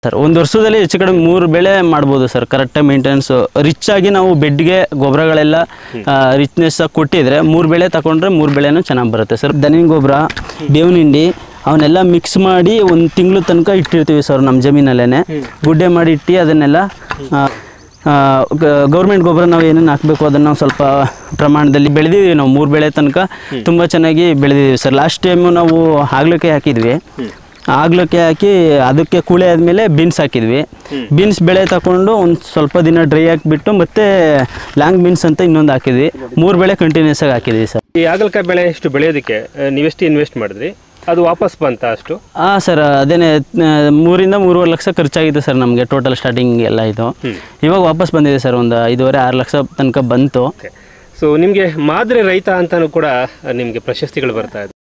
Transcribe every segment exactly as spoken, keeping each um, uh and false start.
Sir ಒಂದು ವರ್ಷದಲ್ಲಿ ಹೆಚ್ಚು ಕಡಿಮೆ ಮೂರು ಬೆಳೆ ಮಾಡ್ಬೋದು ಸರ್ ಕರೆಕ್ಟಾಗಿ ಮೇಂಟೆನೆನ್ಸ್ ರಿಚ್ ಆಗಿ ನಾವು ಬೆಡ್ಗೆ ಗೊಬ್ಬರಗಳೆಲ್ಲ ರಿಚ್ನೆಸ್ ಕೊಟ್ಟಿದ್ರೆ ಮೂರು ಬೆಳೆ ತಗೊಂಡ್ರೆ ಮೂರು ಬೆಳೆನೂ ಚೆನ್ನಾಗಿ ಬರುತ್ತೆ ಸರ್. ದನಿನ ಗೊಬ್ಬರ, ಬೇವಿನ ಹಿಂಡಿ ಅವನ್ನೆಲ್ಲ ಮಿಕ್ಸ್ ಮಾಡಿ ಒಂದು ತಿಂಗಳು ತನಕ ಇಟ್ಟಿರ್ತೀವಿ ಸರ್ ನಮ್ಮ ಜಮೀನಲ್ಲೇ. ಗುಡ್ಡೆ ಮಾಡಿ ಇಟ್ಟು ಅದನ್ನೆಲ್ಲ ಗೌರ್ಮೆಂಟ್ ಗೊಬ್ಬರ ನಾವು ಏನೇನು ಹಾಕಬೇಕು ಅದನ್ನು ನಾವು ಸ್ವಲ್ಪ ಪ್ರಮಾಣದಲ್ಲಿ ಬೆಳೆದಿದ್ದೀವಿ. ನಾವು ಮೂರು ಬೆಳೆ ತನಕ ತುಂಬ ಚೆನ್ನಾಗಿ ಬೆಳೆದಿದ್ದೀವಿ ಸರ್. ಲಾಸ್ಟ್ ಟೈಮು ನಾವು ಹಾಗಲಕಾಯಿ ಹಾಕಿದ್ವಿ. ಹಾಗಲಕಾಯಿ ಹಾಕಿ ಅದಕ್ಕೆ ಕೂಳೆ ಆದಮೇಲೆ ಬೀನ್ಸ್ ಹಾಕಿದ್ವಿ. ಬೀನ್ಸ್ ಬೆಳೆ ತಗೊಂಡು ಒಂದು ಸ್ವಲ್ಪ ದಿನ ಡ್ರೈ ಹಾಕಿಬಿಟ್ಟು ಮತ್ತೆ ಲಾಂಗ್ ಬೀನ್ಸ್ ಅಂತ ಇನ್ನೊಂದು ಹಾಕಿದ್ವಿ. ಮೂರು ಬೆಳೆ ಕಂಟಿನ್ಯೂಸ್ ಆಗಿ ಹಾಕಿದ್ವಿ ಸರ್. ಈ ಹಾಗಲಕಾಯಿ ಬೆಳೆ ಎಷ್ಟು ಬೆಳೆಯೋದಕ್ಕೆ ನೀವೆಷ್ಟು ಇನ್ವೆಸ್ಟ್ ಮಾಡಿದ್ರಿ, ಅದು ವಾಪಸ್ ಬಂತ ಅಷ್ಟು? ಹಾಂ ಸರ್, ಅದೇನೆ ಮೂರಿಂದ ಮೂರುವರೆ ಲಕ್ಷ ಖರ್ಚಾಗಿದೆ ಸರ್ ನಮಗೆ ಟೋಟಲ್ ಸ್ಟಾರ್ಟಿಂಗ್ ಎಲ್ಲ ಇದು. ಇವಾಗ ವಾಪಸ್ ಬಂದಿದೆ ಸರ್, ಒಂದು ಐದೂವರೆ ಆರು ಲಕ್ಷ ತನಕ ಬಂತು. ಸೊ ನಿಮಗೆ ಮಾದರಿ ರೈತ ಅಂತಾನು ಕೂಡ ನಿಮಗೆ ಪ್ರಶಸ್ತಿಗಳು ಬರ್ತಾ ಇದೆ.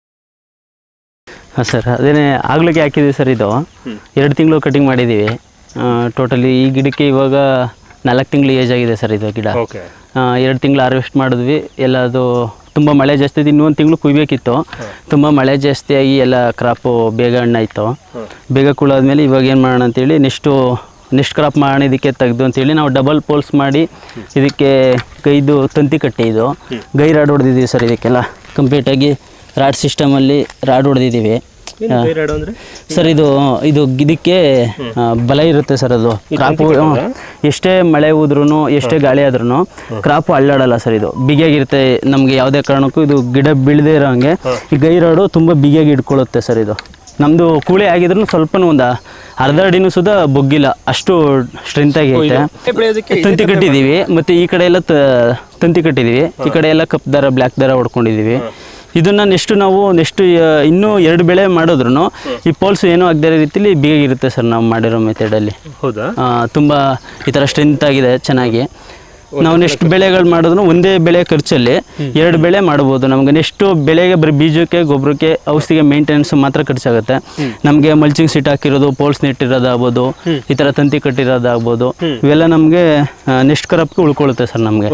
ಹಾಂ ಸರ್, ಅದೇನೆ ಆಗ್ಲಿಕ್ಕೆ ಹಾಕಿದ್ದೀವಿ ಸರ್. ಇದು ಎರಡು ತಿಂಗಳು ಕಟಿಂಗ್ ಮಾಡಿದ್ದೀವಿ ಟೋಟಲಿ. ಈ ಗಿಡಕ್ಕೆ ಇವಾಗ ನಾಲ್ಕು ತಿಂಗಳು ಏಜ್ ಆಗಿದೆ ಸರ್ ಇದು ಗಿಡ. ಎರಡು ತಿಂಗಳು ಹಾರ್ವೆಸ್ಟ್ ಮಾಡಿದ್ವಿ ಎಲ್ಲ. ಅದು ತುಂಬ ಮಳೆ ಜಾಸ್ತಿ ಇತ್ತು, ಇನ್ನೊಂದು ತಿಂಗಳು ಕುಯ್ಬೇಕಿತ್ತು. ತುಂಬ ಮಳೆ ಜಾಸ್ತಿ ಆಗಿ ಎಲ್ಲ ಕ್ರಾಪು ಬೇಗ ಹಣ್ಣಾಯಿತು. ಬೇಗ ಕುಳಾದ್ಮೇಲೆ ಇವಾಗ ಏನು ಮಾಡೋಣ ಅಂತೇಳಿ ನೆಕ್ಸ್ಟು ನೆಕ್ಸ್ಟ್ ಕ್ರಾಪ್ ಮಾಡೋಣ ಇದಕ್ಕೆ ತೆಗೆದು ಅಂತೇಳಿ ನಾವು ಡಬಲ್ ಪೋಲ್ಸ್ ಮಾಡಿ ಇದಕ್ಕೆ ಗೈದು ತಂತಿ ಕಟ್ಟಿ ಇದು ಗೈ ರಾಡ್ ಹೊಡೆದಿದ್ದೀವಿ ಸರ್. ಇದಕ್ಕೆಲ್ಲ ಕಂಪ್ಲೀಟಾಗಿ ರಾಡ್ ಸಿಸ್ಟಮಲ್ಲಿ ರಾಡ್ ಹೊಡೆದಿದ್ದೀವಿ ಸರ್. ಇದು ಇದು ಇದಕ್ಕೆ ಬಲ ಇರುತ್ತೆ ಸರ್. ಅದು ಕ್ರಾಪು ಎಷ್ಟೇ ಮಳೆ ಹೋದ್ರೂ ಎಷ್ಟೇ ಗಾಳಿ ಆದ್ರೂ ಕ್ರಾಪು ಅಳ್ಳಾಡಲ್ಲ ಸರ್. ಇದು ಬಿಗಿಯಾಗಿರುತ್ತೆ. ನಮಗೆ ಯಾವುದೇ ಕಾರಣಕ್ಕೂ ಇದು ಗಿಡ ಬೀಳದೇ ಇರೋ ಹಂಗೆ ಈ ಗೈ ರಾಡು ತುಂಬ ಬಿಗಿಯಾಗಿ ಇಟ್ಕೊಳ್ಳುತ್ತೆ ಸರ್. ಇದು ನಮ್ಮದು ಕೂಳೆ ಆಗಿದ್ರು ಸ್ವಲ್ಪ ಒಂದು ಅರ್ಧ ಅಡಿನೂ ಸುದ ಬೊಗ್ಗಿಲ್ಲ, ಅಷ್ಟು ಸ್ಟ್ರೆಂತಾಗಿ ಐತೆ. ತಂತಿ ಕಟ್ಟಿದ್ದೀವಿ ಮತ್ತು ಈ ಕಡೆ ಎಲ್ಲ ತಂತಿ ಕಟ್ಟಿದ್ದೀವಿ. ಈ ಕಡೆ ಎಲ್ಲ ಕಪ್ ದಾರ ಬ್ಲ್ಯಾಕ್ ದಾರ ಹೊಡ್ಕೊಂಡಿದ್ದೀವಿ. ಇದನ್ನು ನೆಕ್ಸ್ಟ್ ನಾವು ನೆಕ್ಸ್ಟ್ ಇನ್ನೂ ಎರಡು ಬೆಳೆ ಮಾಡಿದ್ರು ಈ ಪೋಲ್ಸ್ ಏನೂ ಆಗದೇ ರೀತಿಲಿ ಬಿಗಿರುತ್ತೆ ಸರ್ ನಾವು ಮಾಡಿರೋ ಮೆಥಡಲ್ಲಿ. ಹೌದಾ? ತುಂಬ ಈ ಥರ ಸ್ಟ್ರೆಂತ್ ಆಗಿದೆ ಚೆನ್ನಾಗಿ. ನಾವು ನೆಕ್ಸ್ಟ್ ಬೆಳೆಗಳು ಮಾಡಿದ್ರು ಒಂದೇ ಬೆಳೆ ಖರ್ಚಲ್ಲಿ ಎರಡು ಬೆಳೆ ಮಾಡ್ಬೋದು. ನಮಗೆ ನೆಕ್ಸ್ಟ್ ಬೆಳೆಗೆ ಬರೀ ಬೀಜಕ್ಕೆ ಗೊಬ್ಬರಕ್ಕೆ ಔಷಧಿಗೆ ಮೇಂಟೆನೆನ್ಸ್ ಮಾತ್ರ ಖರ್ಚಾಗುತ್ತೆ. ನಮಗೆ ಮಲ್ಚಿಂಗ್ ಸೀಟ್ ಹಾಕಿರೋದು, ಪೋಲ್ಸ್ ನೆಟ್ಟಿರೋದಾಗ್ಬೋದು, ಈ ಥರ ತಂತಿ ಕಟ್ಟಿರೋದಾಗ್ಬೋದು, ಇವೆಲ್ಲ ನಮಗೆ ನೆಕ್ಸ್ಟ್ ಕ್ರಾಪ್ಗೆ ಉಳ್ಕೊಳ್ಳುತ್ತೆ ಸರ್. ನಮಗೆ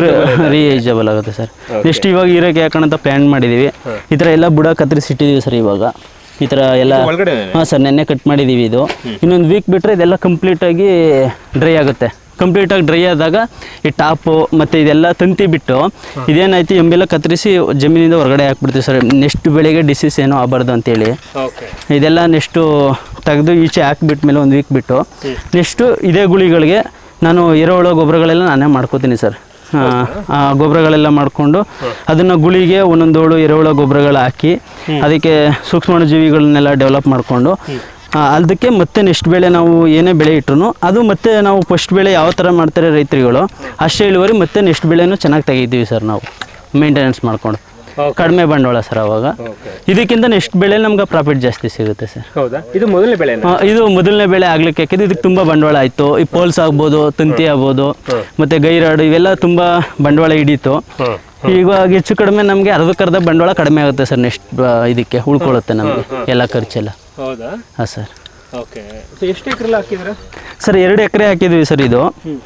ರೀಯೂಸಬಲ್ ಆಗುತ್ತೆ ಸರ್. ನೆಕ್ಸ್ಟ್ ಇವಾಗ ಹೀರೆಕಾಯಿ ಹಾಕೋಣಂತ ಪ್ಲ್ಯಾನ್ ಮಾಡಿದ್ದೀವಿ. ಈ ಥರ ಎಲ್ಲ ಬುಡ ಕತ್ತರಿಸಿಟ್ಟಿದ್ದೀವಿ ಸರ್. ಇವಾಗ ಈ ಥರ ಎಲ್ಲ ಹಾಂ ಸರ್, ನೆನ್ನೆ ಕಟ್ ಮಾಡಿದ್ದೀವಿ. ಇದು ಇನ್ನೊಂದು ವೀಕ್ ಬಿಟ್ಟರೆ ಇದೆಲ್ಲ ಕಂಪ್ಲೀಟಾಗಿ ಡ್ರೈ ಆಗುತ್ತೆ. ಕಂಪ್ಲೀಟಾಗಿ ಡ್ರೈ ಆದಾಗ ಈ ಟಾಪು ಮತ್ತು ಇದೆಲ್ಲ ತಂತಿ ಬಿಟ್ಟು ಇದೇನಾಯ್ತು ಎಂಬೆಲ್ಲ ಕತ್ತರಿಸಿ ಜಮೀನಿಂದ ಹೊರಗಡೆ ಹಾಕ್ಬಿಡ್ತೀವಿ ಸರ್. ನೆಕ್ಸ್ಟ್ ಬೆಳೆಗೆ ಡಿಸೀಸ್ ಏನೋ ಆಗಬಾರ್ದು ಅಂತೇಳಿ ಇದೆಲ್ಲ ನೆಕ್ಸ್ಟು ತೆಗೆದು ಈಚೆ ಹಾಕಿಬಿಟ್ಮೇಲೆ ಒಂದು ವೀಕ್ ಬಿಟ್ಟು ನೆಕ್ಸ್ಟು ಇದೇ ಗುಳಿಗಳಿಗೆ ನಾನು ಎರೆಹುಳ ಗೊಬ್ಬರಗಳೆಲ್ಲ ನಾನೇ ಮಾಡ್ಕೋತೀನಿ ಸರ್. ಗೊಬ್ಬರಗಳೆಲ್ಲ ಮಾಡಿಕೊಂಡು ಅದನ್ನು ಗುಳಿಗೆ ಒಂದೊಂದೋಳು ಎರೆಹುಳ ಗೊಬ್ಬರಗಳು ಹಾಕಿ ಅದಕ್ಕೆ ಸೂಕ್ಷ್ಮಾಣುಜೀವಿಗಳನ್ನೆಲ್ಲ ಡೆವಲಪ್ ಮಾಡಿಕೊಂಡು ಅದಕ್ಕೆ ಮತ್ತೆ ನೆಕ್ಸ್ಟ್ ಬೆಳೆ ನಾವು ಏನೇ ಬೆಳೆ ಇಟ್ಟರು ಅದು ಮತ್ತೆ ನಾವು ಫಸ್ಟ್ ಬೆಳೆ ಯಾವ ಥರ ಮಾಡ್ತಾರೆ ರೈತರುಗಳು ಅಷ್ಟೇ ಇಳುವರಿ ಮತ್ತೆ ನೆಕ್ಸ್ಟ್ ಬೆಳೆನೂ ಚೆನ್ನಾಗಿ ತೆಗಿತೀವಿ ಸರ್. ನಾವು ಮೇಂಟೆನೆನ್ಸ್ ಮಾಡ್ಕೊಂಡು ಕಡಿಮೆ ಬಂಡವಾಳ ಸರ್. ಅವಾಗ ಇದಕ್ಕಿಂತ ನೆಕ್ಸ್ಟ್ ಬೆಳೆ ನಮ್ಗೆ ಪ್ರಾಫಿಟ್ ಜಾಸ್ತಿ ಸಿಗುತ್ತೆ ಸರ್. ಹೌದಾ? ಇದು ಮೊದಲನೇ ಬೆಳೆ? ಇದು ಮೊದಲನೇ ಬೆಳೆ ಆಗ್ಲಿಕ್ಕೆ ಯಾಕಿದ್ರೆ ಇದಕ್ಕೆ ತುಂಬ ಬಂಡವಾಳ ಆಯಿತು. ಈ ಪೋಲ್ಸ್ ಆಗ್ಬೋದು, ತಂತಿ ಆಗ್ಬೋದು, ಮತ್ತು ಗೈರಾಡು ಇವೆಲ್ಲ ತುಂಬ ಬಂಡವಾಳ ಹಿಡೀತು. ಇವಾಗ ಹೆಚ್ಚು ಕಡಿಮೆ ನಮಗೆ ಅರ್ಧಕ್ಕರ್ಧ ಬಂಡವಾಳ ಕಡಿಮೆ ಆಗುತ್ತೆ ಸರ್. ನೆಕ್ಸ್ಟ್ ಇದಕ್ಕೆ ಉಳ್ಕೊಳ್ಳುತ್ತೆ ನಮಗೆ ಎಲ್ಲ ಖರ್ಚೆಲ್ಲ. ಹೌದಾ? ಹಾಂ ಸರ್. ಓಕೆ. ಎಷ್ಟು ಎಕರೆ ಹಾಕಿದ್ರೆ ಸರ್? ಎರಡು ಎಕರೆ ಹಾಕಿದ್ವಿ ಸರ್. ಇದು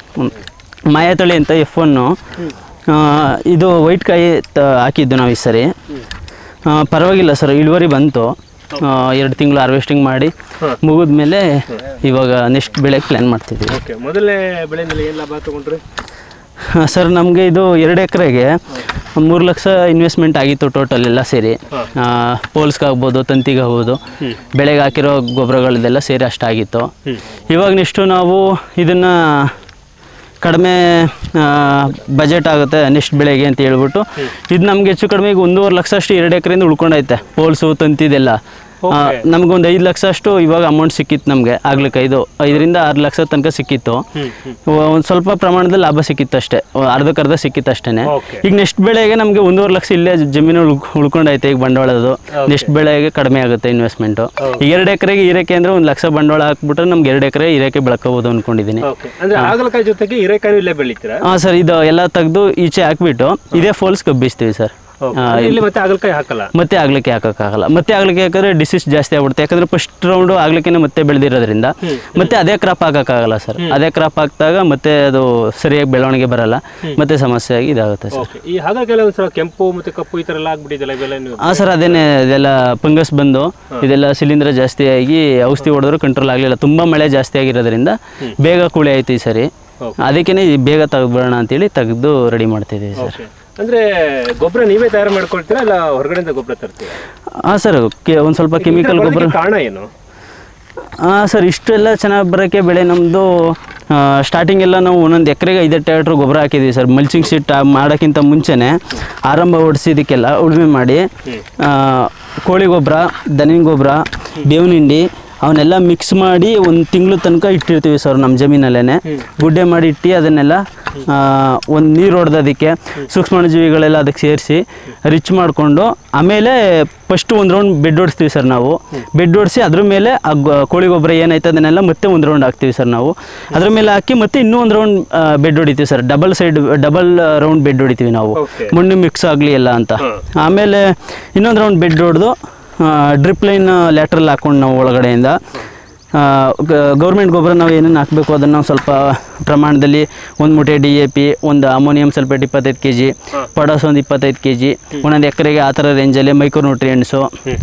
ಮಾಯಾತಳಿ ಅಂತ ಎಫ್ ಒನ್ನು ಇದು ವೈಟ್ ಕಾಯಿ ಹಾಕಿದ್ದು ನಾವು ಈ ಸರಿ. ಪರವಾಗಿಲ್ಲ ಸರ್, ಇಳುವರಿ ಬಂತು. ಎರಡು ತಿಂಗಳು ಹಾರ್ವೆಸ್ಟಿಂಗ್ ಮಾಡಿ ಮುಗಿದ್ಮೇಲೆ ಇವಾಗ ನೆಕ್ಸ್ಟ್ ಬೆಳೆಗೆ ಪ್ಲ್ಯಾನ್ ಮಾಡ್ತಿದ್ದೀವಿ. ಓಕೆ. ಮೊದಲನೇ ಬೆಳೆಯಲ್ಲಿ ಏನು ಲಾಭ ತೊಗೊಂಡ್ರಿ ಸರ್? ನಮಗೆ ಇದು ಎರಡು ಎಕರೆಗೆ ಮೂರು ಲಕ್ಷ ಇನ್ವೆಸ್ಟ್ಮೆಂಟ್ ಆಗಿತ್ತು ಟೋಟಲ್ ಎಲ್ಲ ಸೇರಿ. ಪೋಲ್ಸ್ಗಾಗ್ಬೋದು, ತಂತಿಗಾಗ್ಬೋದು, ಬೆಳೆಗೆ ಹಾಕಿರೋ ಗೊಬ್ಬರಗಳದೆಲ್ಲ ಸೇರಿ ಅಷ್ಟಾಗಿತ್ತು. ಇವಾಗ ನೆಕ್ಸ್ಟು ನಾವು ಇದನ್ನು ಕಡಿಮೆ ಬಜೆಟ್ ಆಗುತ್ತೆ ನೆಕ್ಸ್ಟ್ ಬೆಳೆಗೆ ಅಂತ ಹೇಳ್ಬಿಟ್ಟು ಇದು ನಮ್ಗೆ ಹೆಚ್ಚು ಕಡಿಮೆ ಈಗ ಒಂದೂವರೆ ಲಕ್ಷ ಅಷ್ಟು ಎರಡು ಎಕರೆಯಿಂದ ಉಳ್ಕೊಂಡೈತೆ. ಪೋಲ್ಸು ತಂತಿದೆಲ್ಲ ನಮಗೊಂದು ಐದು ಲಕ್ಷ ಅಷ್ಟು ಇವಾಗ ಅಮೌಂಟ್ ಸಿಕ್ಕಿತ್ತು ನಮಗೆ. ಆಗ್ಲಿಕ್ಕೆ ಐದು ಐದರಿಂದ ಆರು ಲಕ್ಷ ತನಕ ಸಿಕ್ಕಿತ್ತು. ಒಂದು ಸ್ವಲ್ಪ ಪ್ರಮಾಣದಲ್ಲಿ ಲಾಭ ಸಿಕ್ಕಿತ್ತು ಅಷ್ಟೇ, ಅರ್ಧಕ್ಕರ್ಧ ಸಿಕ್ಕಿತ್ತು ಅಷ್ಟೇ. ಈಗ ನೆಕ್ಸ್ಟ್ ಬೆಳೆಗೆ ನಮಗೆ ಒಂದೂವರೆ ಲಕ್ಷ ಇಲ್ಲೇ ಜಮೀನು ಉಳ್ಕೊಂಡೈತೆ ಈಗ ಬಂಡವಾಳದು. ನೆಕ್ಸ್ಟ್ ಬೆಳೆಗೆ ಕಡಿಮೆ ಆಗುತ್ತೆ ಇನ್ವೆಸ್ಟ್ಮೆಂಟು. ಈಗ ಎರಡು ಎಕರೆಗೆ ಹೀರೆಕಾಯಿ ಅಂದರೆ ಒಂದು ಲಕ್ಷ ಬಂಡವಾಳ ಹಾಕ್ಬಿಟ್ರೆ ನಮ್ಗೆ ಎರಡು ಎಕರೆ ಹೀರೆಕಾಯಿ ಬೆಳ್ಕೋಬೋದು ಅಂದ್ಕೊಂಡಿದ್ದೀನಿ. ಹಾಗಲಕಾಯಿ ಜೊತೆಗೆ ಹೀರೆಕಾಯಿ ಇಲ್ಲೇ ಬೆಳಿತೀರಾ? ಹಾಂ ಸರ್, ಇದು ಎಲ್ಲ ತೆಗೆದು ಈಚೆ ಹಾಕ್ಬಿಟ್ಟು ಇದೇ ಫೋಲ್ಸ್ ಕಬ್ಬಿಸ್ತೀವಿ ಸರ್. ಇಲ್ಲಿ ಮತ್ತೆ ಹಾಗಲಕಾಯಿ ಹಾಕಲ್ಲ, ಮತ್ತೆ ಆಗ್ಲಿಕ್ಕೆ ಹಾಕೋಕ್ಕಾಗಲ್ಲ. ಮತ್ತೆ ಆಗ್ಲಿಕ್ಕೆ ಯಾಕಂದ್ರೆ ಡಿಸೀಸ್ ಜಾಸ್ತಿ ಆಗ್ಬಿಡುತ್ತೆ. ಯಾಕಂದ್ರೆ ಫಸ್ಟ್ ರೌಂಡ್ ಆಗ್ಲಿಕ್ಕೆ ಮತ್ತೆ ಬೆಳೆದಿರೋದ್ರಿಂದ ಮತ್ತೆ ಅದೇ ಕ್ರಾಪ್ ಹಾಕೋಕ್ಕಾಗಲ್ಲ ಸರ್. ಅದೇ ಕ್ರಾಪ್ ಹಾಕಿದಾಗ ಮತ್ತೆ ಅದು ಸರಿಯಾಗಿ ಬೆಳವಣಿಗೆ ಬರಲ್ಲ, ಮತ್ತೆ ಸಮಸ್ಯೆ ಆಗಿ ಇದಾಗುತ್ತೆ ಸರ್. ಈ ಹಾಗಲಕಾಯಿ ಒಂದ್ಸಲ ಕೆಂಪು ಮತ್ತೆ ಕಪ್ಪು ಈ ತರ ಎಲ್ಲ ಆಗ್ಬಿಟ್ಟಿದೆಲ್ಲ ಇವೆಲ್ಲ ನೀವು? ಹಾಂ ಸರ್, ಅದೇನೆ ಇದೆಲ್ಲ ಫಂಗಸ್ ಬಂದು ಇದೆಲ್ಲ ಶಿಲೀಂಧ್ರ ಜಾಸ್ತಿ ಆಗಿ ಔಷಧಿ ಹೊಡೆದ್ರು ಕಂಟ್ರೋಲ್ ಆಗಲಿಲ್ಲ. ತುಂಬ ಮಳೆ ಜಾಸ್ತಿ ಆಗಿರೋದ್ರಿಂದ ಬೇಗ ಕೂಳೆ ಆಯ್ತು ಈ ಸರಿ. ಅದಕ್ಕೇನೆ ಬೇಗ ತೆಗೆದ್ಬಿಡೋಣ ಅಂತೇಳಿ ತೆಗೆದು ರೆಡಿ ಮಾಡ್ತಿದ್ದೀವಿ ಸರ್. ಅಂದ್ರೆ ಗೊಬ್ಬರ ನೀವೇ ತಯಾರು ಮಾಡ್ಕೊಳ್ತೀರಾ ಇಲ್ಲ ಹೊರಗಡೆಯಿಂದ ಗೊಬ್ಬರ ತರ್ತೀರಾ? ಹಾಂ ಸರ್, ಒಂದು ಸ್ವಲ್ಪ ಕೆಮಿಕಲ್ ಗೊಬ್ಬರ. ಕಾರಣ ಏನು? ಹಾಂ ಸರ್, ಇಷ್ಟೆಲ್ಲ ಚೆನ್ನಾಗಿ ಬರೋಕ್ಕೆ ಬೆಳೆ ನಮ್ಮದು ಸ್ಟಾರ್ಟಿಂಗ್ ಎಲ್ಲ ನಾವು ಒಂದೊಂದು ಎಕರೆಗೆ ಐದು ಟ್ಯಾಕ್ಟ್ರ್ ಗೊಬ್ಬರ ಹಾಕಿದ್ದೀವಿ ಸರ್. ಮಲ್ಚಿಂಗ್ ಶೀಟ್ ಮಾಡೋಕ್ಕಿಂತ ಮುಂಚೆನೇ ಆರಂಭ ಹೊಡಿಸಿದ್ದಕ್ಕೆಲ್ಲ ಉಳುಮೆ ಮಾಡಿ ಕೋಳಿ ಗೊಬ್ಬರ, ದನಿನ ಗೊಬ್ಬರ, ಬೇವಿನ ಹಿಂಡಿ ಅವನ್ನೆಲ್ಲ ಮಿಕ್ಸ್ ಮಾಡಿ ಒಂದು ತಿಂಗಳು ತನಕ ಇಟ್ಟಿರ್ತೀವಿ ಸರ್ ನಮ್ಮ ಜಮೀನಲ್ಲೇ. ಗುಡ್ಡೆ ಮಾಡಿ ಇಟ್ಟು ಅದನ್ನೆಲ್ಲ ಒಂದು ನೀರು ಹೊಡೆದೋದಕ್ಕೆ ಸೂಕ್ಷ್ಮಾಣುಜೀವಿಗಳೆಲ್ಲ ಅದಕ್ಕೆ ಸೇರಿಸಿ ರಿಚ್ ಮಾಡಿಕೊಂಡು ಆಮೇಲೆ ಫಸ್ಟ್ ಒಂದು ರೌಂಡ್ ಬೆಡ್ ಹೊಡಿಸ್ತೀವಿ ಸರ್ ನಾವು. ಬೆಡ್ ಹೊಡಿಸಿ ಅದ್ರ ಮೇಲೆ ಆ ಕೋಳಿ ಗೊಬ್ಬರ ಏನಾಯ್ತು ಅದನ್ನೆಲ್ಲ ಮತ್ತೆ ಒಂದು ರೌಂಡ್ ಹಾಕ್ತೀವಿ ಸರ್ ನಾವು. ಅದ್ರ ಮೇಲೆ ಹಾಕಿ ಮತ್ತೆ ಇನ್ನೂ ಒಂದು ರೌಂಡ್ ಬೆಡ್ ಹೊಡಿತೀವಿ sir. Double side double round bed ಹೊಡಿತೀವಿ ನಾವು, ಮಣ್ಣು ಮಿಕ್ಸ್ ಆಗಲಿ ಎಲ್ಲ ಅಂತ. ಆಮೇಲೆ ಇನ್ನೊಂದು ರೌಂಡ್ ಬೆಡ್ ಹೊಡೆದು ಡ್ರಿಪ್ ಲೈನ್ ಲ್ಯಾಟ್ರಲ್ ಹಾಕ್ಕೊಂಡು ನಾವು ಒಳಗಡೆಯಿಂದ ಗೌರ್ಮೆಂಟ್ ಗೊಬ್ಬರ ನಾವು ಏನೇನು ಹಾಕಬೇಕು ಅದನ್ನು ನಾವು ಸ್ವಲ್ಪ ಪ್ರಮಾಣದಲ್ಲಿ ಒಂದು ಮೂಟೆ ಡಿ ಎ ಪಿ, ಒಂದು ಅಮೋನಿಯಂ ಸಲ್ಫೇಟ್ ಇಪ್ಪತ್ತೈದು ಕೆ ಜಿ, ಪೊಡಾಸ್ ಒಂದು ಇಪ್ಪತ್ತೈದು ಕೆ ಜಿ, ಒಂದೊಂದು ಎಕರೆಗೆ ಆ ಥರ ರೇಂಜಲ್ಲಿ ಮೈಕ್ರೋ ನ್ಯೂಟ್ರಿಯೆಂಟ್ಸು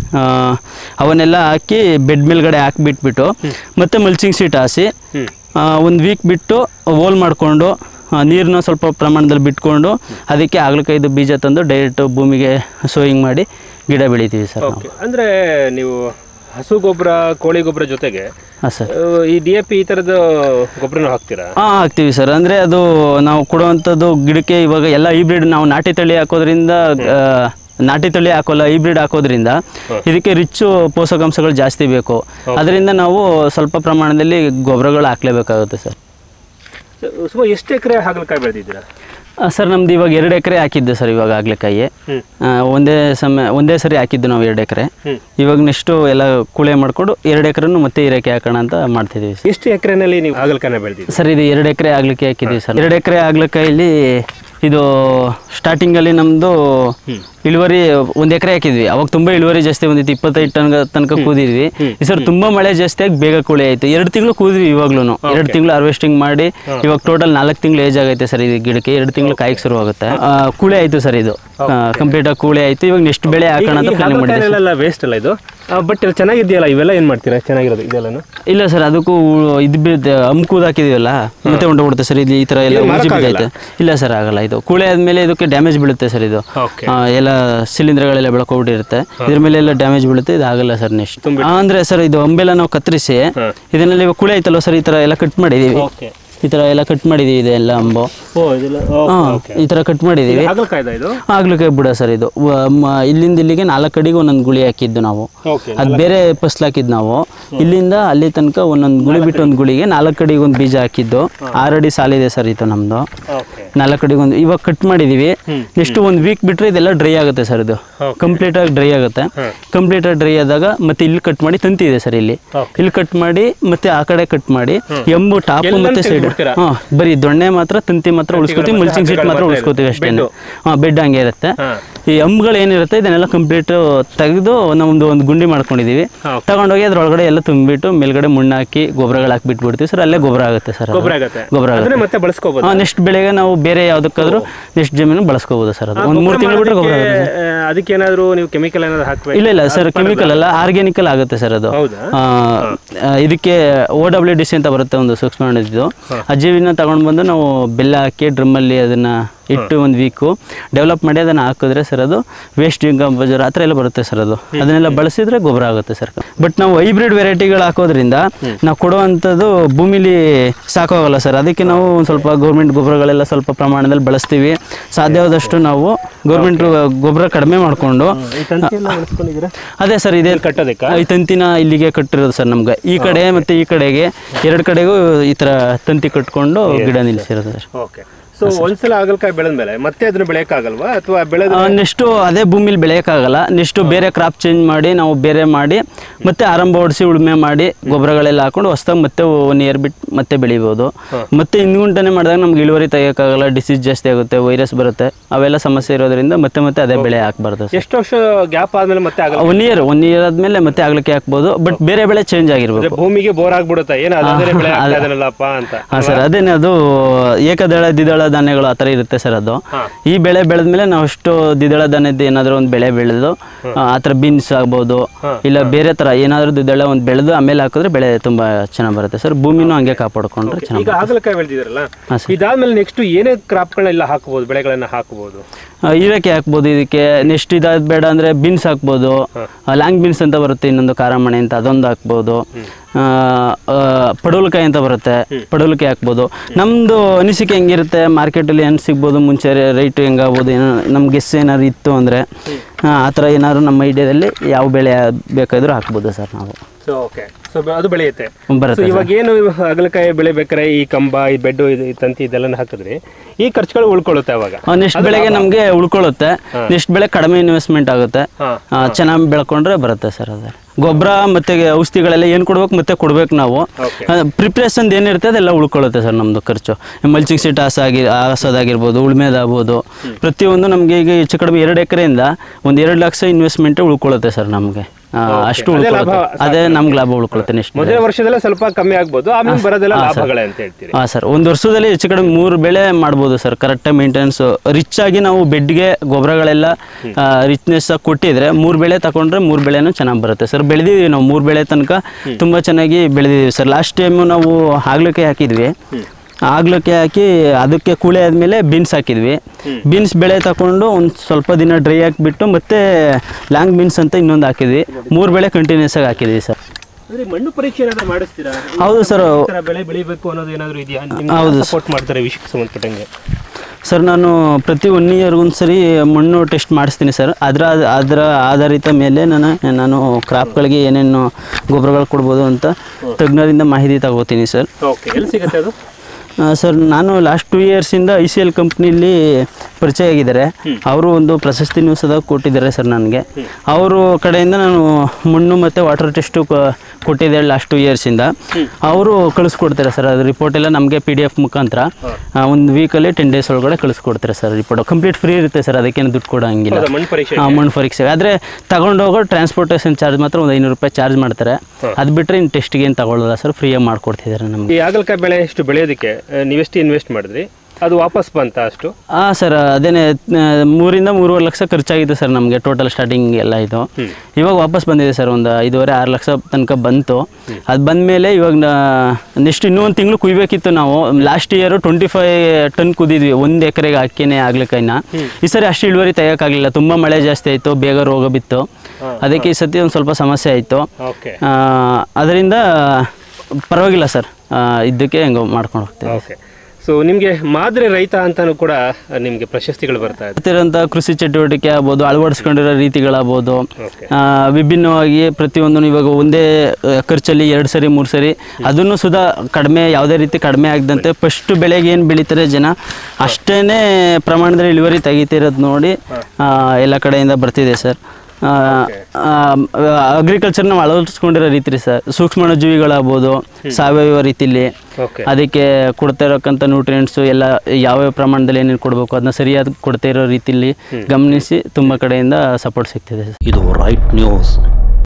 ಅವನ್ನೆಲ್ಲ ಹಾಕಿ ಬೆಡ್ ಮೇಲ್ಗಡೆ ಹಾಕಿಬಿಟ್ಬಿಟ್ಟು ಮತ್ತೆ ಮಲ್ಚಿಂಗ್ ಶೀಟ್ ಹಾಸಿ ಒಂದು ವೀಕ್ ಬಿಟ್ಟು ಹೋಲ್ ಮಾಡಿಕೊಂಡು ನೀರನ್ನ ಸ್ವಲ್ಪ ಪ್ರಮಾಣದಲ್ಲಿ ಬಿಟ್ಕೊಂಡು ಅದಕ್ಕೆ ಹಾಗಲಕಾಯಿದು ಬೀಜ ತಂದು ಡೈರೆಕ್ಟ್ ಭೂಮಿಗೆ ಸೋಯಿಂಗ್ ಮಾಡಿ ಗಿಡ ಬೆಳಿತೀವಿ ಸರ್. ಅಂದರೆ ನೀವು ಹಸು ಗೊಬ್ಬರ, ಕೋಳಿ ಗೊಬ್ಬರ ಜೊತೆಗೆ ಹಾಂ ಸರ್ ಈ ಡಿ ಎ ಪಿ ಈ ಥರದ ಗೊಬ್ಬರನೂ ಹಾಕ್ತೀರಾ? ಹಾಂ ಹಾಕ್ತೀವಿ ಸರ್. ಅಂದರೆ ಅದು ನಾವು ಕೊಡುವಂಥದ್ದು ಗಿಡಕ್ಕೆ ಇವಾಗ ಎಲ್ಲ ಹೈಬ್ರಿಡ್ ನಾವು ನಾಟಿ ತಳಿ ಹಾಕೋದ್ರಿಂದ ನಾಟಿ ತಳಿ ಹಾಕೋಲ್ಲ, ಹೈಬ್ರಿಡ್ ಹಾಕೋದ್ರಿಂದ ಇದಕ್ಕೆ ರಿಚ್ಚು ಪೋಷಕಾಂಶಗಳು ಜಾಸ್ತಿ ಬೇಕು. ಅದರಿಂದ ನಾವು ಸ್ವಲ್ಪ ಪ್ರಮಾಣದಲ್ಲಿ ಗೊಬ್ಬರಗಳು ಹಾಕ್ಲೇಬೇಕಾಗುತ್ತೆ ಸರ್. ಸುಮಾರು ಎಷ್ಟು ಎಕರೆ ಹಾಗಲಕಾಯಿ ಬೆಳೆದಿದ್ದೀರಾ ಸರ್? ನಮ್ದು ಇವಾಗ ಎರಡು ಎಕರೆ ಹಾಕಿದ್ದು ಸರ್. ಇವಾಗ ಹಾಗಲಕಾಯಿ ಒಂದೇ ಸಮಯ ಒಂದೇ ಸರಿ ಹಾಕಿದ್ದು ನಾವು ಎರಡು ಎಕರೆ. ಇವಾಗ ನೆಕ್ಸ್ಟು ಎಲ್ಲ ಕೂಳೆ ಮಾಡಿಕೊಂಡು ಎರಡು ಎಕರೆನೂ ಮತ್ತೆ ಹೀರೆಕಾಯಿ ಹಾಕೋಣ ಅಂತ ಮಾಡ್ತಿದ್ದೀವಿ. ಎಷ್ಟು ಎಕರೆನಲ್ಲಿ ನೀವು ಹಾಗಲಕಾಯಿನ ಬೆಳೆದಿದ್ದೀವಿ ಸರ್? ಇದು ಎರಡು ಎಕರೆ ಹಾಗಲಕಾಯಿ ಹಾಕಿದ್ದೀವಿ ಸರ್. ಎರಡು ಎಕರೆ ಹಾಗಲಕಾಯಲ್ಲಿ ಇದು ಸ್ಟಾರ್ಟಿಂಗಲ್ಲಿ ನಮ್ಮದು ಇಳುವರಿ ಒಂದು ಎಕರೆ ಹಾಕಿದ್ವಿ. ಅವಾಗ ತುಂಬ ಇಳುವರಿ ಜಾಸ್ತಿ ಬಂದಿತ್ತು, ಇಪ್ಪತ್ತೈದು ಟನ್ ತನಕ ಕೂದಿದ್ವಿ. ಈ ಸರ್ ತುಂಬ ಮಳೆ ಜಾಸ್ತಿ ಆಗಿ ಬೇಗ ಕೂಳೆ ಆಯಿತು. ಎರಡು ತಿಂಗಳು ಕೂದ್ವಿ ಇವಾಗ್ಲೂ. ಎರಡು ತಿಂಗಳು ಹಾರ್ವೆಸ್ಟಿಂಗ್ ಮಾಡಿ ಇವಾಗ ಟೋಟಲ್ ನಾಲ್ಕು ತಿಂಗಳು ಏಜ್ ಆಗೈತೆ ಸರ್. ಇದು ಗಿಡಕ್ಕೆ ಎರಡು ತಿಂಗಳು ಕಾಯಿಗೆ ಶುರು ಆಗುತ್ತೆ. ಕೂಳೆ ಆಯಿತು ಸರ್, ಇದು ಕಂಪ್ಲೀಟ್ ಆಗಿ ಕೂಳೆ ಆಯಿತು. ಇವಾಗ ನೆಕ್ಸ್ಟ್ ಬೆಳೆ ಹಾಕೋಣ ಅಂತ ಪ್ಲಾನ್ ಮಾಡಿದ್ದೀವಿ. ವೇಸ್ಟ್ ಅಲ್ಲ ಇದು, ಬಟ್ ಚೆನ್ನಾಗಿದೆಯಲ್ಲ ಇವೆಲ್ಲ ಏನು ಮಾಡ್ತೀರಾ? ಚೆನ್ನಾಗಿರೋದು ಇದೆಲ್ಲ? ಇಲ್ಲ ಸರ್, ಅದಕ್ಕೂ ಇದು ಬೀಳುತ್ತೆ, ಹಮ್ಕೂದು ಹಾಕಿದೀವಲ್ಲ ಮತ್ತೆ ಹೊಂಟೋಗ್ಬಿಡುತ್ತೆ ಸರ್. ಇದು ಈ ಥರ ಎಲ್ಲ ಊಜಿ ಬಿದ್ದೈತೆ. ಇಲ್ಲ ಸರ್, ಆಗಲ್ಲ. ಇದು ಕೂಳೆ ಆದಮೇಲೆ ಇದಕ್ಕೆ ಡ್ಯಾಮೇಜ್ ಬೀಳುತ್ತೆ ಸರ್. ಇದು ಎಲ್ಲ ಶಿಲೀಂಧ್ರಗಳೆಲ್ಲ ಬೆಳ್ಕೊಬಿಟ್ಟಿರುತ್ತೆ, ಇದ್ರ ಮೇಲೆ ಎಲ್ಲ ಡ್ಯಾಮೇಜ್ ಬೀಳುತ್ತೆ. ಇದು ಆಗಲ್ಲ ಸರ್. ನೆಕ್ಸ್ಟ್ ಅಂದರೆ ಸರ್ ಇದು ಅಂಬೆಲ್ಲ ನಾವು ಕತ್ತರಿಸಿ ಇದನ್ನೆಲ್ಲ ಇವಾಗ ಕೂಳೆ ಆಯ್ತಲ್ವ ಸರ್, ಈ ಥರ ಎಲ್ಲ ಕಟ್ ಮಾಡಿದ್ದೀವಿ. ಈ ಥರ ಎಲ್ಲ ಕಟ್ ಮಾಡಿದ್ದೀವಿ. ಇದೆಲ್ಲ ಅಂಬು ಹಾಂ ಈ ಥರ ಕಟ್ ಮಾಡಿದ್ದೀವಿ. ಹಾಗಲಕಾಯಿ ಬುಡ ಸರ್ ಇದು. ಇಲ್ಲಿಂದ ಇಲ್ಲಿಗೆ ನಾಲ್ಕು ಅಡಿಗೆ ಒಂದೊಂದು ಗುಳಿ ಹಾಕಿದ್ದು ನಾವು. ಅದು ಬೇರೆ ಫಸ್ಲು ಹಾಕಿದ್ದು ನಾವು. ಇಲ್ಲಿಂದ ಅಲ್ಲಿ ತನಕ ಒಂದೊಂದು ಗುಳಿ ಬಿಟ್ಟು ಒಂದು ಗುಳಿಗೆ ನಾಲ್ಕು ಅಡಿಗೆ ಒಂದು ಬೀಜ ಹಾಕಿದ್ದು. ಆರು ಅಡಿ ಸಾಲಿದೆ ಸರ್ ಇದು ನಮ್ಮದು. ನಾಲ್ಕು ಅಡಿಗೆ ಒಂದು ಇವಾಗ ಕಟ್ ಮಾಡಿದ್ದೀವಿ. ನೆಕ್ಸ್ಟ್ ಒಂದು ವೀಕ್ ಬಿಟ್ಟರೆ ಇದೆಲ್ಲ ಡ್ರೈ ಆಗುತ್ತೆ ಸರ್. ಇದು ಕಂಪ್ಲೀಟಾಗಿ ಡ್ರೈ ಆಗುತ್ತೆ. ಕಂಪ್ಲೀಟಾಗಿ ಡ್ರೈ ಆದಾಗ ಮತ್ತೆ ಇಲ್ಲಿ ಕಟ್ ಮಾಡಿ ತಂತಿ ಇದೆ ಸರ್. ಇಲ್ಲಿ ಇಲ್ಲಿ ಕಟ್ ಮಾಡಿ ಮತ್ತೆ ಆ ಕಡೆ ಕಟ್ ಮಾಡಿ ಎಂಬು ಟಾಪು ಮತ್ತೆ ಸೈಡ್ ಹಾಂ ಬರೀ ದೊಣ್ಣೆ ಮಾತ್ರ ತಂತಿ ಮಾತ್ರ ಉಳಿಸ್ಕೊತೀವಿ. ಮಲ್ಚಿಂಗ್ ಶೀಟ್ ಮಾತ್ರ ಉಳಿಸ್ಕೊತೀವಿ ಅಷ್ಟೇ. ಹಾಂ ಬೆಡ್ ಹಂಗೆ ಇರುತ್ತೆ. ಈ ಅಂಬುಗಳು ಏನಿರುತ್ತೆ ಇದನ್ನೆಲ್ಲ ಕಂಪ್ಲೀಟ್ ತೆಗೆದು ನಮ್ಮದು ಒಂದು ಗುಂಡಿ ಮಾಡ್ಕೊಂಡಿದ್ದೀವಿ. ತಗೊಂಡೋಗಿ ಅದ್ರೊಳಗಡೆ ಎಲ್ಲ ತುಂಬಿಬಿಟ್ಟು ಮೇಲ್ಗಡೆ ಮಣ್ಣು ಹಾಕಿ ಗೊಬ್ಬರಗಳು ಹಾಕಿ ಬಿಟ್ಬಿಡ್ತೀವಿ ಸರ್. ಅಲ್ಲೇ ಗೊಬ್ಬರ ಆಗುತ್ತೆ ಸರ್. ಗೊಬ್ಬರ ಆಗುತ್ತೆ ಗೊಬ್ಬರ ಆಗುತ್ತೆ ಮತ್ತೆ ಬಳಸ್ಕೋಬಹುದು. ಹಾಂ ನೆಕ್ಸ್ಟ್ ಬೆಳೆಗೆ ನಾವು ಬೇರೆ ಯಾವುದಕ್ಕಾದ್ರೂ ನೆಕ್ಸ್ಟ್ ಜಮೀನು ಬಳಸ್ಕೋಬೋದು ಸರ್. ಅದು ಒಂದು ಮೂರು ತಿಂಗಳು ಬಿಟ್ಟರೆ ಗೊಬ್ಬರ ಆಗುತ್ತೆ. ಅದಕ್ಕೆ ಏನಾದರೂ ನೀವು ಕೆಮಿಕಲ್ ಏನಾದ್ರು ಹಾಕಬೇಕು? ಇಲ್ಲ ಇಲ್ಲ ಸರ್, ಕೆಮಿಕಲ್ ಅಲ್ಲ, ಆರ್ಗ್ಯಾನಿಕಲ್ ಆಗುತ್ತೆ ಸರ್ ಅದು. ಇದಕ್ಕೆ ಓ ಡಬ್ಲ್ಯೂ ಡಿ ಸಿ ಅಂತ ಬರುತ್ತೆ ಒಂದು ಸೂಕ್ಷ್ಮಾಣುಜೀವಿ. ಆ ಜೀವಿನ ತಗೊಂಡು ಬಂದು ನಾವು ಬೆಲ್ಲ ಹಾಕಿ ಡ್ರಮ್ಮಲ್ಲಿ ಅದನ್ನು ಇಟ್ಟು ಒಂದು ವೀಕು ಡೆವಲಪ್ ಮಾಡಿ ಅದನ್ನು ಹಾಕಿದ್ರೆ ಸರ್ ಅದು ವೇಸ್ಟ್ ಕಂಪೋಸರ್ ಆ ಥರ ಎಲ್ಲ ಬರುತ್ತೆ ಸರ್. ಅದು ಅದನ್ನೆಲ್ಲ ಬಳಸಿದ್ರೆ ಗೊಬ್ಬರ ಆಗುತ್ತೆ ಸರ್. ಬಟ್ ನಾವು ಹೈಬ್ರಿಡ್ ವೆರೈಟಿಗಳು ಹಾಕೋದ್ರಿಂದ ನಾವು ಕೊಡುವಂಥದ್ದು ಭೂಮಿಲಿ ಸಾಕಾಗಲ್ಲ ಸರ್. ಅದಕ್ಕೆ ನಾವು ಒಂದು ಸ್ವಲ್ಪ ಗೌರ್ಮೆಂಟ್ ಗೊಬ್ಬರಗಳೆಲ್ಲ ಸ್ವಲ್ಪ ಪ್ರಮಾಣದಲ್ಲಿ ಬಳಸ್ತೀವಿ. ಸಾಧ್ಯವಾದಷ್ಟು ನಾವು ಗೌರ್ಮೆಂಟ್ ಗೊಬ್ಬರ ಕಡಿಮೆ ಮಾಡಿಕೊಂಡು ಅದೇ ಸರ್ ಇದೇ ಕಟ್ಟೋದಕ್ಕೆ ಈ ತಂತಿನ ಇಲ್ಲಿಗೆ ಕಟ್ಟಿರೋದು ಸರ್ ನಮ್ಗೆ. ಈ ಕಡೆ ಮತ್ತು ಈ ಕಡೆಗೆ ಎರಡು ಕಡೆಗೂ ಈ ಥರ ತಂತಿ ಕಟ್ಕೊಂಡು ಗಿಡ ನಿಲ್ಲಿಸಿರೋದು ಸರ್. ಓಕೆ. ಸೊ ಒಂದ್ಸಲ ಹಾಗಲಕಾಯಿ ಬೆಳೆದ್ಮೇಲೆ ಮತ್ತೆ ಅದನ್ನ ಬೆಳೆಯಕ್ಕಾಗಲ್ವಾ ಅಥವಾ ಬೆಳೆದ ನೆಕ್ಸ್ಟು ಅದೇ ಭೂಮಿಲಿ ಬೆಳೆಯೋಕ್ಕಾಗಲ್ಲ. ನೆಕ್ಸ್ಟು ಬೇರೆ ಕ್ರಾಪ್ ಚೇಂಜ್ ಮಾಡಿ ನಾವು ಬೇರೆ ಮಾಡಿ ಮತ್ತೆ ಆರಂಭ ಹೊಡಿಸಿ ಉಳುಮೆ ಮಾಡಿ ಗೊಬ್ಬರಗಳೆಲ್ಲ ಹಾಕೊಂಡು ಹೊಸ್ದಾಗಿ ಮತ್ತೆ ಒನ್ ಇಯರ್ ಬಿಟ್ಟು ಮತ್ತೆ ಬೆಳಿಬೋದು. ಮತ್ತೆ ಹಿಂದ್ಗುಂಟನೆ ಮಾಡಿದಾಗ ನಮ್ಗೆ ಇಳುವರಿ ತೆಗಿಯೋಕ್ಕಾಗಲ್ಲ, ಡಿಸೀಸ್ ಜಾಸ್ತಿ ಆಗುತ್ತೆ, ವೈರಸ್ ಬರುತ್ತೆ, ಅವೆಲ್ಲ ಸಮಸ್ಯೆ ಇರೋದ್ರಿಂದ ಮತ್ತೆ ಮತ್ತೆ ಅದೇ ಬೆಳೆ ಹಾಕ್ಬಾರ್ದು. ಎಷ್ಟು ವರ್ಷ ಗ್ಯಾಪ್ ಆದ್ಮೇಲೆ ಮತ್ತೆ ಆಗಲ್ಲ? ಒನ್ ಇಯರ್ ಒನ್ ಇಯರ್ ಆದ್ಮೇಲೆ ಮತ್ತೆ ಆಗ್ಲಿಕ್ಕೆ ಹಾಕ್ಬೋದು, ಬಟ್ ಬೇರೆ ಬೆಳೆ ಚೇಂಜ್ ಆಗಿರ್ಬೇಕು. ಭೂಮಿಗೆ ಬೋರ್ ಆಗ್ಬಿಡುತ್ತೆ ಏನು ಅದೇ ಬೆಳೆ ಆಗ್ತಾಯಿದನಲ್ಲಪ್ಪ ಅಂತ. ಹಾಂ ಸರ್, ಅದೇನೆ ಅದು ಏಕದಳ ದ್ವಿದಳ ಧಾನ್ಯಗಳು ಆ ಥರ ಇರುತ್ತೆ ಸರ್. ಅದು ಈ ಬೆಳೆ ಬೆಳೆದ್ಮೇಲೆ ನಾವು ಅಷ್ಟು ದ್ವಿದಳ ಧಾನ್ಯದ ಏನಾದರೂ ಒಂದು ಬೆಳೆ ಬೆಳೆದು ಆ ಥರ ಬೀನ್ಸ್ ಆಗ್ಬೋದು, ಇಲ್ಲ ಬೇರೆ ಥರ ಏನಾದರೂ ದ್ವಿದಳ ಒಂದು ಬೆಳೆದು ಆಮೇಲೆ ಹಾಕಿದ್ರೆ ಬೆಳೆ ತುಂಬಾ ಚೆನ್ನಾಗಿ ಬರುತ್ತೆ ಸರ್. ಭೂಮಿನೂ ಹಂಗೆ ಕಾಪಾಡ್ಕೊಂಡ್ರೆ ಚೆನ್ನಾಗಿ. ಈಗ ಹಾಗಲಕಾಯಿ ಬೆಳೆದಿದ್ರಲ್ಲ, ಇದಾದ್ಮೇಲೆ ನೆಕ್ಸ್ಟ್ ಏನೇ ಕ್ರಾಪ್ಗಳನ್ನ ಹಾಕಬಹುದು, ಬೆಳೆಗಳನ್ನ ಹಾಕಬಹುದು? ಹೀರೆಕಾಯಿ ಹಾಕ್ಬೋದು ಇದಕ್ಕೆ. ನೆಕ್ಸ್ಟ್ ಇದಾದ ಬೇಡ ಅಂದರೆ ಬೀನ್ಸ್ ಹಾಕ್ಬೋದು, ಲಾಂಗ್ ಬೀನ್ಸ್ ಅಂತ ಬರುತ್ತೆ, ಇನ್ನೊಂದು ಕಾರಮಣೆ ಅಂತ ಅದೊಂದು ಹಾಕ್ಬೋದು, ಪಡವಲಕಾಯಿ ಅಂತ ಬರುತ್ತೆ, ಪಡವಲಕಾಯಿ ಹಾಕ್ಬೋದು. ನಮ್ಮದು ಅನಿಸಿಕೆ ಹೆಂಗಿರುತ್ತೆ, ಮಾರ್ಕೆಟಲ್ಲಿ ಏನು ಸಿಗ್ಬೋದು, ಮುಂಚೆ ರೇಟ್ ಹೆಂಗಾಗ್ಬೋದು, ಏನೋ ನಮ್ಗೆ ಗೆಸ್ ಏನಾದ್ರು ಇತ್ತು ಅಂದರೆ ಆ ಥರ ಏನಾದ್ರು ನಮ್ಮ ಐಡಿಯಾದಲ್ಲಿ ಯಾವ ಬೆಳೆ ಬೇಕಾದರೂ ಹಾಕ್ಬೋದು ಸರ್ ನಾವು. ಸೊ ಓಕೆ, ಸೊ ಅದು ಬೆಳೆಯುತ್ತೆ ಬರುತ್ತೆ. ಇವಾಗ ಏನು ಹಾಗಲಕಾಯಿ ಬೆಳೆಬೇಕಾರೆ ಈ ಕಂಬ, ಈ ಬೆಡ್ಡು, ಈ ತಂತಿ ಇದೆಲ್ಲ ಹಾಕಿದ್ರೆ ಈ ಖರ್ಚುಗಳು ಉಳ್ಕೊಳ್ಳುತ್ತೆ. ಅವಾಗ ನೆಕ್ಸ್ಟ್ ಬೆಳೆಗೆ ನಮಗೆ ಉಳ್ಕೊಳ್ಳುತ್ತೆ, ನೆಕ್ಸ್ಟ್ ಬೆಳೆ ಕಡಿಮೆ ಇನ್ವೆಸ್ಟ್ಮೆಂಟ್ ಆಗುತ್ತೆ, ಚೆನ್ನಾಗಿ ಬೆಳ್ಕೊಂಡ್ರೆ ಬರುತ್ತೆ ಸರ್. ಅದೇ ಗೊಬ್ಬರ ಮತ್ತೆ ಔಷಧಿಗಳೆಲ್ಲ ಏನು ಕೊಡ್ಬೇಕು ಮತ್ತೆ ಕೊಡ್ಬೇಕು ನಾವು. ಪ್ರಿಪ್ರೇಷನ್ ಏನಿರುತ್ತೆ ಅದೆಲ್ಲ ಉಳ್ಕೊಳ್ಳುತ್ತೆ ಸರ್ ನಮ್ಮದು ಖರ್ಚು. ಮಲ್ಚಿಂಗ್ ಸೀಟ್ ಹಾಸಾಗಿ ಹಾಸೋದಾಗಿರ್ಬೋದು, ಉಳ್ಮೆದಾಗ್ಬೋದು, ಪ್ರತಿಯೊಂದು ನಮಗೆ ಈಗ ಹೆಚ್ಚು ಕಡಿಮೆ ಎರಡು ಎಕರೆಯಿಂದ ಒಂದು ಎರಡು ಲಕ್ಷ ಇನ್ವೆಸ್ಟ್ಮೆಂಟ್ ಉಳ್ಕೊಳ್ಳುತ್ತೆ ಸರ್ ನಮಗೆ. ಅಷ್ಟು ಉಳ್ಕೊಳ್ಳುತ್ತೆ, ಅದೇ ನಮ್ಗೆ ಲಾಭ ಉಳ್ಕೊಳ್ಳುತ್ತೆ. ನೆಕ್ಸ್ಟ್ ಮೊದಲ ವರ್ಷದಲ್ಲ ಸ್ವಲ್ಪ ಕಮ್ಮಿ ಆಗ್ಬೋದು, ಆಮೇಲೆ ಬರೋದೆಲ್ಲ ಲಾಭಗಳೇ ಅಂತ ಹೇಳ್ತೀರಿ. ಹಾಂ ಸರ್, ಒಂದು ವರ್ಷದಲ್ಲಿ ಹೆಚ್ಚು ಕಡಿಮೆ ಮೂರು ಬೆಳೆ ಮಾಡ್ಬೋದು ಸರ್. ಕರೆಕ್ಟಾಗಿ ಮೇಂಟೆನೆನ್ಸ್ ರಿಚ್ ಆಗಿ ನಾವು ಬೆಡ್ಗೆ ಗೊಬ್ಬರಗಳೆಲ್ಲ ರಿಚ್ನೆಸ್ ಕೊಟ್ಟಿದ್ರೆ ಮೂರು ಬೆಳೆ ತಗೊಂಡ್ರೆ ಮೂರು ಬೆಳೆನೂ ಚೆನ್ನಾಗಿ ಬರುತ್ತೆ ಸರ್. ಬೆಳೆದಿದ್ದೀವಿ ನಾವು ಮೂರು ಬೆಳೆ ತನಕ ತುಂಬ ಚೆನ್ನಾಗಿ ಬೆಳೆದಿದ್ದೀವಿ ಸರ್. ಲಾಸ್ಟ್ ಟೈಮು ನಾವು ಹಾಗಲಕಾಯಿ ಹಾಕಿದ್ವಿ, ಹಾಗಲಕಾಯಿ ಹಾಕಿ ಅದಕ್ಕೆ ಕೂಳೆ ಆದಮೇಲೆ ಬೀನ್ಸ್ ಹಾಕಿದ್ವಿ. ಬೀನ್ಸ್ ಬೆಳೆ ತಗೊಂಡು ಒಂದು ಸ್ವಲ್ಪ ದಿನ ಡ್ರೈ ಹಾಕಿಬಿಟ್ಟು ಮತ್ತೆ ಲಾಂಗ್ ಬೀನ್ಸ್ ಅಂತ ಇನ್ನೊಂದು ಹಾಕಿದ್ವಿ. ಮೂರು ಬೆಳೆ ಕಂಟಿನ್ಯೂಸ್ ಆಗಿ ಹಾಕಿದ್ವಿ ಸರ್. ಮಣ್ಣು ಪರೀಕ್ಷೆ ಏನಾದರೂ ಮಾಡಿಸ್ತೀರಾ? ಹೌದು ಸರ್, ಬೆಳೆ ಬೆಳಿಬೇಕು ಅನ್ನೋದು ಏನಾದರೂ ಇದೆಯಾ? ಹೌದು, ಸಪೋರ್ಟ್ ಮಾಡ್ತಾರೆ ವಿಷಯಕ್ಕೆ ಸಂಬಂಧಪಟ್ಟಂಗೆ ಸರ್. ನಾನು ಪ್ರತಿ ಒನ್ ಇಯರ್ಗೊಂದು ಸರಿ ಮಣ್ಣು ಟೆಸ್ಟ್ ಮಾಡಿಸ್ತೀನಿ ಸರ್. ಅದರ ಅದರ ಆಧಾರಿತ ಮೇಲೆ ನಾನು ನಾನು ಕ್ರಾಪ್ಗಳಿಗೆ ಏನೇನು ಗೊಬ್ಬರಗಳು ಕೊಡ್ಬೋದು ಅಂತ ತಜ್ಞರಿಂದ ಮಾಹಿತಿ ತಗೋತೀನಿ ಸರ್. ಓಕೆ, ಎಲ್ಲಿ ಸಿಗುತ್ತೆ ಅದು? ಸರ್, ನಾನು ಲಾಸ್ಟ್ ಟೂ ಇಯರ್ಸಿಂದ ಐ ಸಿ ಎಲ್ ಕಂಪ್ನಿಲಿ ಪರಿಚಯ ಆಗಿದ್ದಾರೆ. ಅವರು ಒಂದು ಪ್ರಶಸ್ತಿ ನ್ಯೂಸದಾಗ ಕೊಟ್ಟಿದ್ದಾರೆ ಸರ್ ನನಗೆ. ಅವರು ಕಡೆಯಿಂದ ನಾನು ಮಣ್ಣು ಮತ್ತು ವಾಟರ್ ಟೆಸ್ಟು ಕೊಟ್ಟಿದ್ದಾರೆ ಲಾಸ್ಟ್ ಟೂ ಇಯರ್ಸಿಂದ. ಅವರು ಕಳಿಸ್ಕೊಡ್ತಾರೆ ಸರ್. ಅದು ರಿಪೋರ್ಟ್ ಎಲ್ಲ ನಮಗೆ ಪಿ ಡಿ ಎಫ್ ಮುಖಾಂತರ ಒಂದು ವೀಕಲ್ಲಿ ಟೆನ್ ಡೇಸ್ ಒಳಗಡೆ ಕಳಿಸ್ಕೊಡ್ತಾರೆ ಸರ್. ರಿಪೋರ್ಟ್ ಕಂಪ್ಲೀಟ್ ಫ್ರೀ ಇರುತ್ತೆ ಸರ್, ಅದಕ್ಕೇನು ದುಡ್ಡು ಕೊಡೋಂಗಿಲ್ಲ. ಮಣ್ಣು ಪರೀಕ್ಷೆ ಆದರೆ ತಗೊಂಡೋಗೋ ಟ್ರಾನ್ಸ್ಪೋರ್ಟೇಷನ್ ಚಾರ್ಜ್ ಮಾತ್ರ ಒಂದು ಐನೂರು ರೂಪಾಯಿ ಚಾರ್ಜ್ ಮಾಡ್ತಾರೆ. ಅದು ಬಿಟ್ಟರೆ ಇನ್ನು ಟೆಸ್ಟ್ಗೆ ಏನು ತಗೊಳ್ಳಲ್ಲ ಸರ್, ಫ್ರೀಯಾಗಿ ಮಾಡಿಕೊಡ್ತಿದ್ದಾರೆ ನಮಗೆ. ಈ ಹಾಗಲಕಾಯಿ ಬೆಳೆ ಎಷ್ಟು ಬೆಳೆಯೋದಕ್ಕೆ ನೀವೆಷ್ಟು ಇನ್ವೆಸ್ಟ್ ಮಾಡಿದ್ರಿ, ಅದು ವಾಪಸ್ ಬಂತ ಅಷ್ಟು? ಹಾಂ ಸರ್, ಅದೇನೆ ಮೂರಿಂದ ಮೂರುವರೆ ಲಕ್ಷ ಖರ್ಚಾಗಿದೆ ಸರ್ ನಮಗೆ ಟೋಟಲ್ ಸ್ಟಾರ್ಟಿಂಗ್ ಎಲ್ಲ ಇದು. ಇವಾಗ ವಾಪಸ್ ಬಂದಿದೆ ಸರ್, ಒಂದು ಐದೂವರೆ ಆರು ಲಕ್ಷ ತನಕ ಬಂತು. ಅದು ಬಂದಮೇಲೆ ಇವಾಗ ನೆಕ್ಸ್ಟ್ ಇನ್ನೂ ಒಂದು ತಿಂಗಳು ಕುಯ್ಬೇಕಿತ್ತು ನಾವು. Last year twenty five ton ಕುದಿದ್ವಿ ಒಂದು ಎಕರೆಗೆ ಹಾಕಿನೇ ಆಗ್ಲಿಕ್ಕೈನ. ಈ ಸರಿ ಅಷ್ಟು ಇಳುವರಿ ತೆಗೋಕ್ಕಾಗಲಿಲ್ಲ, ತುಂಬ ಮಳೆ ಜಾಸ್ತಿ ಆಯಿತು, ಬೇಗ ರೋಗ ಬಿತ್ತು. ಅದಕ್ಕೆ ಈ ಸತಿ ಒಂದು ಸ್ವಲ್ಪ ಸಮಸ್ಯೆ ಆಯಿತು. ಅದರಿಂದ ಪರವಾಗಿಲ್ಲ ಸರ್, ಇದಕ್ಕೆ ಹೆಂಗೆ ಮಾಡ್ಕೊಂಡು ಹೋಗ್ತೀವಿ. ಸೊ ನಿಮಗೆ ಮಾದರಿ ರೈತ ಅಂತಾನೂ ಕೂಡ ನಿಮಗೆ ಪ್ರಶಸ್ತಿಗಳು ಬರ್ತಾ ಇರ್ತಿರೋಂಥ ಕೃಷಿ ಚಟುವಟಿಕೆ ಆಗ್ಬೋದು, ಅಳವಡಿಸ್ಕೊಂಡಿರೋ ರೀತಿಗಳಾಗ್ಬೋದು, ವಿಭಿನ್ನವಾಗಿ ಪ್ರತಿಯೊಂದು ಇವಾಗ ಒಂದೇ ಖರ್ಚಲ್ಲಿ ಎರಡು ಸರಿ ಮೂರು ಸರಿ ಅದನ್ನು ಸುಧಾ ಕಡಿಮೆ, ಯಾವುದೇ ರೀತಿ ಕಡಿಮೆ ಆಗದಂತೆ ಫಸ್ಟ್ ಬೆಳೆಗೆ ಏನು ಬೆಳೀತಾರೆ ಜನ ಅಷ್ಟೇ ಪ್ರಮಾಣದಲ್ಲಿ ಇಳುವರಿ ತೆಗಿತಿರೋದು ನೋಡಿ ಎಲ್ಲ ಕಡೆಯಿಂದ ಬರ್ತಿದೆ ಸರ್. ಅಗ್ರಿಕಲ್ಚರ್ ನಾವು ಅಳವಡಿಸ್ಕೊಂಡಿರೋ ರೀತಿ ರೀ ಸರ್. ಸೂಕ್ಷ್ಮಾಣುಜೀವಿಗಳಾಗ್ಬೋದು, ಸಾವಯವ ರೀತಿಲಿ ಅದಕ್ಕೆ ಕೊಡ್ತಾ ಇರೋಕ್ಕಂಥ ನ್ಯೂಟ್ರಿಯೆಂಟ್ಸು ಎಲ್ಲ ಯಾವ್ಯಾವ ಪ್ರಮಾಣದಲ್ಲಿ ಏನೇನು ಕೊಡಬೇಕು ಅದನ್ನ ಸರಿಯಾದ ಕೊಡ್ತಾ ಇರೋ ರೀತಿಲಿ ಗಮನಿಸಿ ತುಂಬ ಕಡೆಯಿಂದ ಸಪೋರ್ಟ್ ಸಿಗ್ತಿದೆ. ಇದು ರೈಟ್ ನ್ಯೂಸ್.